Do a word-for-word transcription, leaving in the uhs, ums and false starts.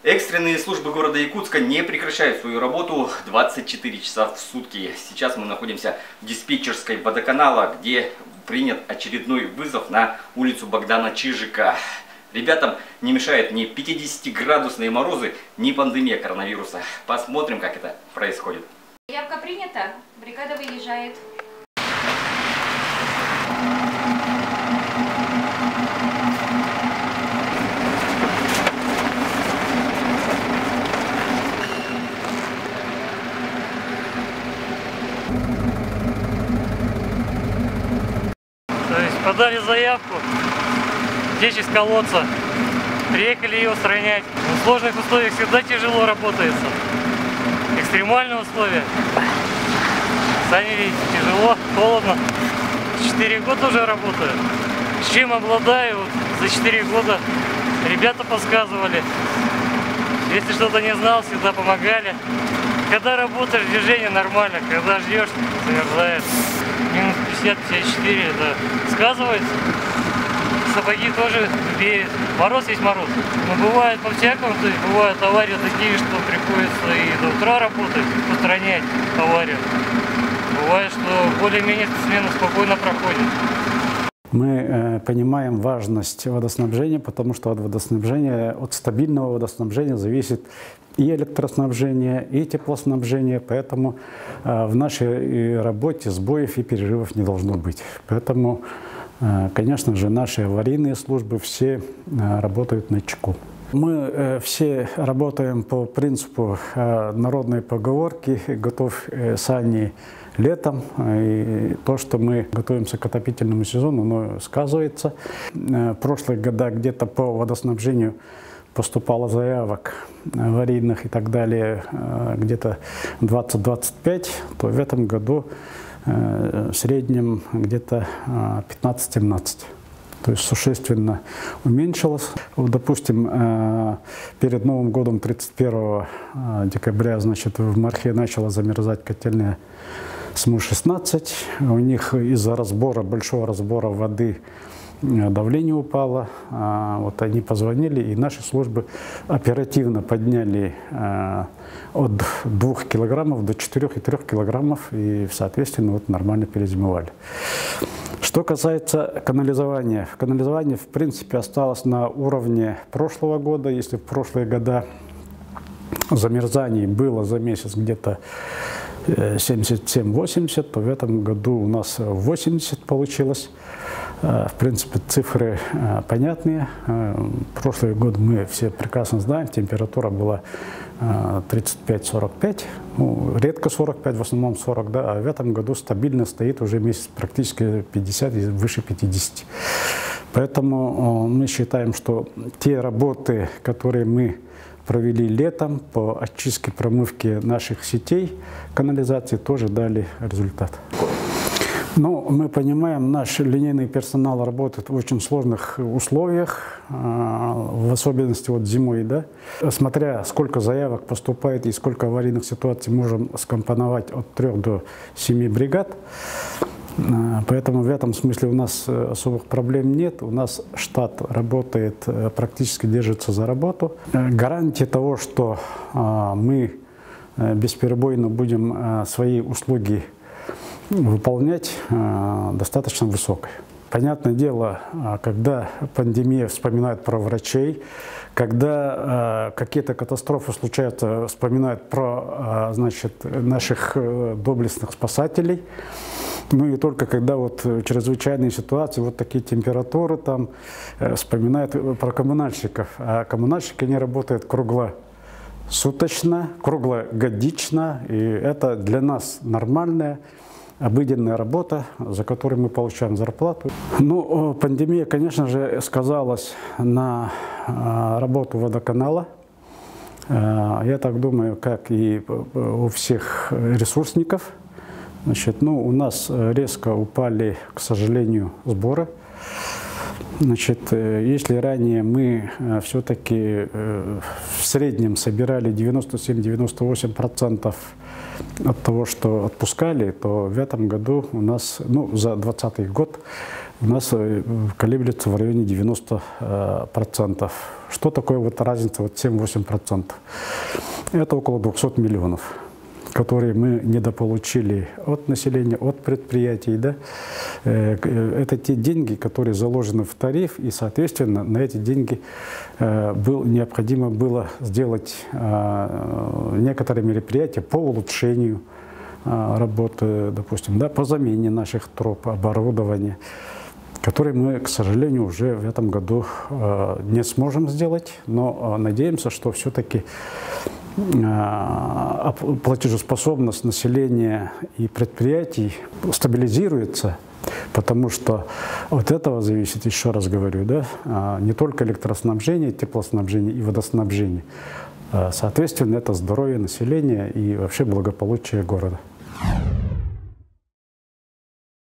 Экстренные службы города Якутска не прекращают свою работу двадцать четыре часа в сутки. Сейчас мы находимся в диспетчерской водоканала, где принят очередной вызов на улицу Богдана Чижика. Ребятам не мешает ни пятидесятиградусные морозы, ни пандемия коронавируса. Посмотрим, как это происходит. Явка принята, бригада выезжает. То есть подали заявку, течь из колодца, приехали ее устранять. В сложных условиях всегда тяжело работается. Экстремальные условия. Сами видите, тяжело, холодно. Четыре года уже работаю. С чем обладаю, за четыре года ребята подсказывали. Если что-то не знал, всегда помогали. Когда работаешь, движение нормально, когда ждешь, замерзает. Минус пятьдесят — пятьдесят четыре, это сказывается. Сапоги тоже беют. Мороз есть мороз. Но бывает по-всякому, то есть бывают аварии такие, что приходится и до утра работать, устранять аварию. Бывает, что более-менее смена спокойно проходит. Мы э, понимаем важность водоснабжения, потому что от водоснабжения, от стабильного водоснабжения зависит и электроснабжение, и теплоснабжение, поэтому э, в нашей работе сбоев и перерывов не должно быть. Поэтому, э, конечно же, наши аварийные службы все э, работают на чеку. Мы э, все работаем по принципу э, народной поговорки «Готовь э, сани летом». И то, что мы готовимся к отопительному сезону, оно сказывается. Э, в прошлые года где-то по водоснабжению поступало заявок аварийных и так далее э, где-то двадцать — двадцать пять, то в этом году э, в среднем где-то э, пятнадцать — семнадцать. То есть существенно уменьшилось. Допустим, перед Новым годом тридцать первого декабря, значит, в Мархе начала замерзать котельная СМУ шестнадцать. У них из-за разбора, большого разбора воды давление упало. Вот они позвонили, и наши службы оперативно подняли от двух килограммов до четырёх и трёх килограммов, и, соответственно, вот нормально перезимовали. Что касается канализования. Канализование, в принципе, осталось на уровне прошлого года. Если в прошлые года замерзаний было за месяц где-то семьдесят семь — восемьдесят, то в этом году у нас восемьдесят получилось. В принципе, цифры понятные. Прошлый год мы все прекрасно знаем, температура была тридцать пять — сорок пять, ну, редко сорок пять, в основном сорок, да, а в этом году стабильно стоит уже месяц практически пятьдесят и выше пятидесяти. Поэтому мы считаем, что те работы, которые мы провели летом по очистке, промывке наших сетей канализации, тоже дали результат. Ну, мы понимаем, наш линейный персонал работает в очень сложных условиях, в особенности вот зимой, да. Смотря сколько заявок поступает и сколько аварийных ситуаций можем скомпоновать от трёх до семи бригад. Поэтому в этом смысле у нас особых проблем нет. У нас штат работает, практически держится за работу. Гарантия того, что мы бесперебойно будем свои услуги выполнять, достаточно высокой. Понятное дело, когда пандемия, вспоминает про врачей, когда какие-то катастрофы случаются, вспоминают про, значит, наших доблестных спасателей. Ну и только когда вот чрезвычайные ситуации, вот такие температуры, там вспоминают про коммунальщиков. А коммунальщики, они работают круглосуточно, круглогодично, и это для нас нормальная, обыденная работа, за которую мы получаем зарплату. Ну, пандемия, конечно же, сказалась на работу водоканала. Я так думаю, как и у всех ресурсников. Значит, ну, у нас резко упали, к сожалению, сборы. Значит, если ранее мы все-таки в среднем собирали девяносто семь — девяносто восемь процентов от того, что отпускали, то в этом году у нас, ну, за двадцатый год у нас колеблется в районе девяноста процентов. Что такое вот разница, вот семь-восемь процентов? Это около двухсот миллионов, которые мы недополучили от населения, от предприятий. Да? Это те деньги, которые заложены в тариф, и, соответственно, на эти деньги был, необходимо было сделать некоторые мероприятия по улучшению работы, допустим, да, по замене наших труб, оборудования, которые мы, к сожалению, уже в этом году не сможем сделать, но надеемся, что все-таки платежеспособность населения и предприятий стабилизируется, потому что от этого зависит, еще раз говорю, да, не только электроснабжение, теплоснабжение и водоснабжение. Соответственно, это здоровье населения и вообще благополучие города.